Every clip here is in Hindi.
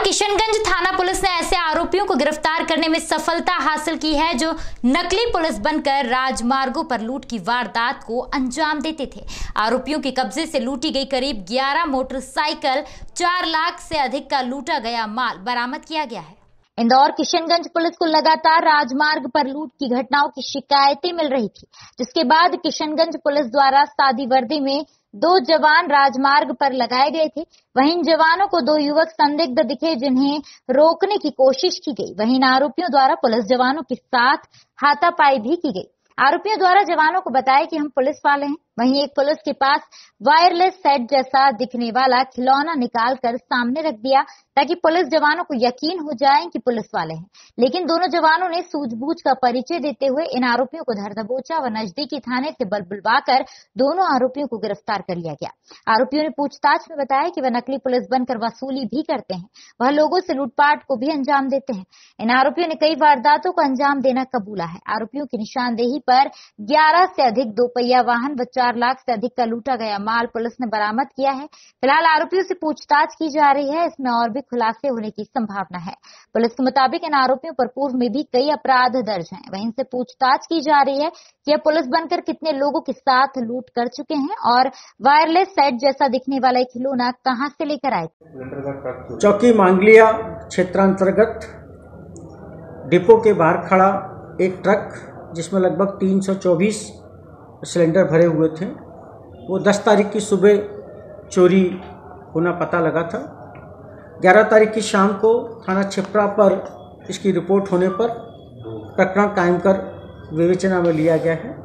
किशनगंज थाना पुलिस ने ऐसे आरोपियों को गिरफ्तार करने में सफलता हासिल की है जो नकली पुलिस बनकर राजमार्गों पर लूट की वारदात को अंजाम देते थे। आरोपियों के कब्जे से लूटी गई करीब 11 मोटरसाइकिल, 4 लाख से अधिक का लूटा गया माल बरामद किया गया है। इंदौर किशनगंज पुलिस को लगातार राजमार्ग पर लूट की घटनाओं की शिकायतें मिल रही थी, जिसके बाद किशनगंज पुलिस द्वारा सादी वर्दी में 2 जवान राजमार्ग पर लगाए गए थे। वहीं इन जवानों को 2 युवक संदिग्ध दिखे जिन्हें रोकने की कोशिश की गई। वहीं इन आरोपियों द्वारा पुलिस जवानों के साथ हाथापाई भी की गई। आरोपियों द्वारा जवानों को बताया कि हम पुलिस वाले हैं। वहीं एक पुलिस के पास वायरलेस सेट जैसा दिखने वाला खिलौना निकालकर सामने रख दिया ताकि पुलिस जवानों को यकीन हो जाए कि पुलिस वाले हैं। लेकिन दोनों जवानों ने सूझबूझ का परिचय देते हुए इन आरोपियों को धर दबोचा व नजदीकी थाने से बल बुलवाकर दोनों आरोपियों को गिरफ्तार कर लिया गया। आरोपियों ने पूछताछ में बताया कि वह नकली पुलिस बनकर वसूली भी करते हैं, वह लोगों से लूटपाट को भी अंजाम देते हैं। इन आरोपियों ने कई वारदातों को अंजाम देना कबूला है। आरोपियों की निशानदेही पर 11 से अधिक 2 पहिया वाहन व 4 लाख से अधिक का लूटा गया माल पुलिस ने बरामद किया है। फिलहाल आरोपियों से पूछताछ की जा रही है, इसमें और भी खुलासे होने की संभावना है। पुलिस के मुताबिक इन आरोपियों पर पूर्व में भी कई अपराध दर्ज हैं। वहीं इनसे पूछताछ की जा रही है कि यह पुलिस बनकर कितने लोगों के साथ लूट कर चुके हैं और वायरलेस सेट जैसा दिखने वाला खिलौना कहां से लेकर आए। चौकी मांगलिया क्षेत्रांतर्गत डिपो के बाहर खड़ा एक ट्रक जिसमें लगभग 324 सिलेंडर भरे हुए थे, वो 10 तारीख की सुबह चोरी होना पता लगा था। 11 तारीख की शाम को थाना छिपरा पर इसकी रिपोर्ट होने पर प्रकरण कायम कर विवेचना में लिया गया है।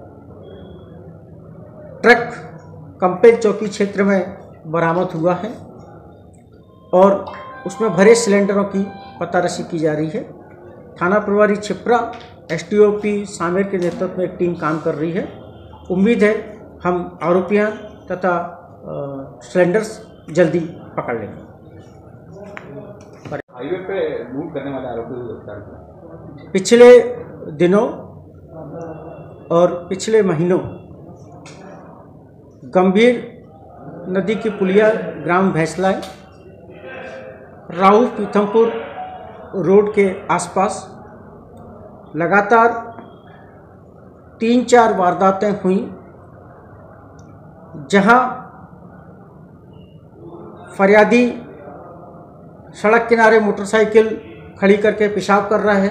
ट्रक कंपेल चौकी क्षेत्र में बरामद हुआ है और उसमें भरे सिलेंडरों की पतारसी की जा रही है। थाना प्रभारी छिपरा एसटीओपी सामेर के नेतृत्व में एक टीम काम कर रही है। उम्मीद है हम आरोपियां तथा सिलेंडर्स जल्दी पकड़ लेंगे। हाईवे पे लूट करने वाले आरोपियों को गिरफ्तार किया। पिछले दिनों और पिछले महीनों गंभीर नदी की पुलिया ग्राम भैंसलाय, राहु पीथमपुर रोड के आसपास लगातार 3-4 वारदातें हुई, जहां फरियादी सड़क किनारे मोटरसाइकिल खड़ी करके पेशाब कर रहा है,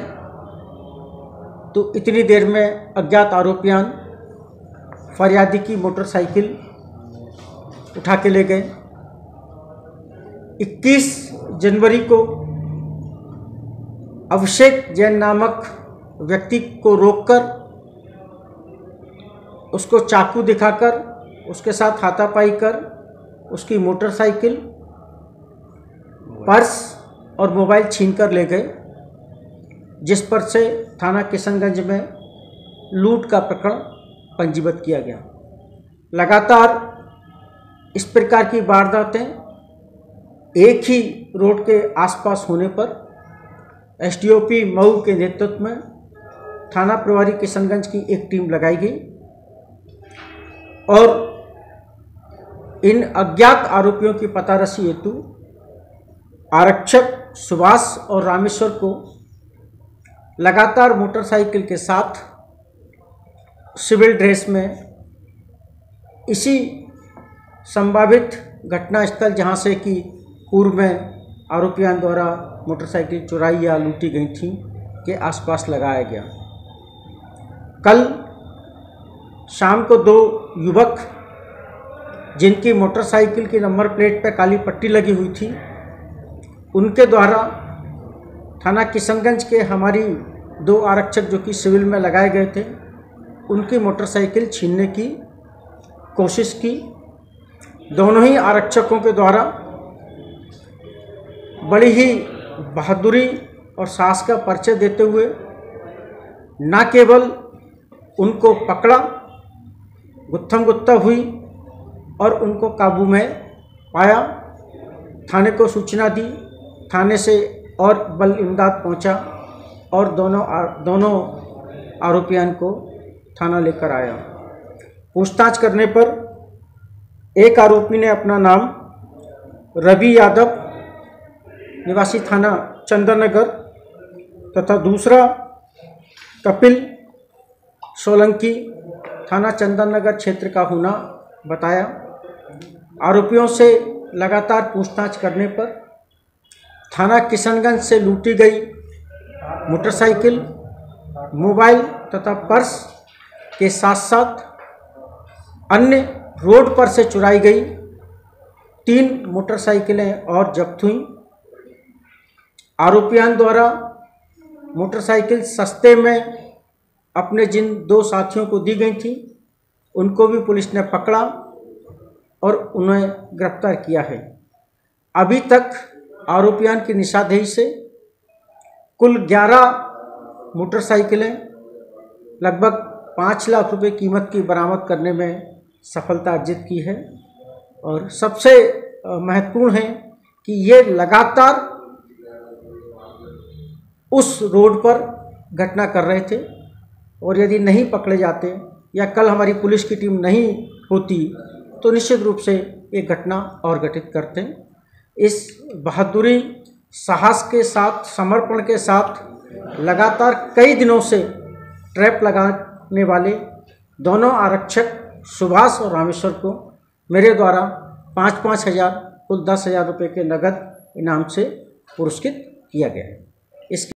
तो इतनी देर में अज्ञात आरोपियां फरियादी की मोटरसाइकिल उठा के ले गए। 21 जनवरी को अभिषेक जैन नामक व्यक्ति को रोककर उसको चाकू दिखाकर उसके साथ हाथापाई कर उसकी मोटरसाइकिल, पर्स और मोबाइल छीनकर ले गए, जिस पर से थाना किशनगंज में लूट का प्रकरण पंजीबद्ध किया गया। लगातार इस प्रकार की वारदातें एक ही रोड के आसपास होने पर एसडीओपी मऊ के नेतृत्व में थाना प्रभारी किशनगंज की एक टीम लगाई गई और इन अज्ञात आरोपियों की पतारसी हेतु आरक्षक सुभाष और रामेश्वर को लगातार मोटरसाइकिल के साथ सिविल ड्रेस में इसी संभावित घटनास्थल जहां से कि पूर्व में आरोपियों द्वारा मोटरसाइकिल चुराई या लूटी गई थी के आसपास लगाया गया। कल शाम को 2 युवक जिनकी मोटरसाइकिल की नंबर प्लेट पर काली पट्टी लगी हुई थी, उनके द्वारा थाना किशनगंज के हमारी 2 आरक्षक जो कि सिविल में लगाए गए थे, उनकी मोटरसाइकिल छीनने की कोशिश की। दोनों ही आरक्षकों के द्वारा बड़ी ही बहादुरी और साहस का परिचय देते हुए न केवल उनको पकड़ा, गुत्थम गुत्था हुई और उनको काबू में पाया। थाने को सूचना दी, थाने से और बल इमदाद पहुंचा और दोनों आरोपियों को थाना लेकर आया। पूछताछ करने पर एक आरोपी ने अपना नाम रवि यादव निवासी थाना चंदन नगर तथा दूसरा कपिल सोलंकी थाना चंदन नगर क्षेत्र का होना बताया। आरोपियों से लगातार पूछताछ करने पर थाना किशनगंज से लूटी गई मोटरसाइकिल, मोबाइल तथा पर्स के साथ साथ अन्य रोड पर से चुराई गई 3 मोटरसाइकिलें और जब्त हुई। आरोपियों द्वारा मोटरसाइकिल सस्ते में अपने जिन 2 साथियों को दी गई थी उनको भी पुलिस ने पकड़ा और उन्हें गिरफ्तार किया है। अभी तक आरोपियों की निशानदेही से कुल 11 मोटरसाइकिलें लगभग 5 लाख रुपए कीमत की बरामद करने में सफलता अर्जित की है। और सबसे महत्वपूर्ण है कि ये लगातार उस रोड पर घटना कर रहे थे और यदि नहीं पकड़े जाते या कल हमारी पुलिस की टीम नहीं होती तो निश्चित रूप से ये घटना और घटित करते। इस बहादुरी, साहस के साथ, समर्पण के साथ लगातार कई दिनों से ट्रैप लगाने वाले दोनों आरक्षक सुभाष और रामेश्वर को मेरे द्वारा 5-5 हज़ार कुल 10,000 रुपये के नगद इनाम से पुरस्कृत किया गया है।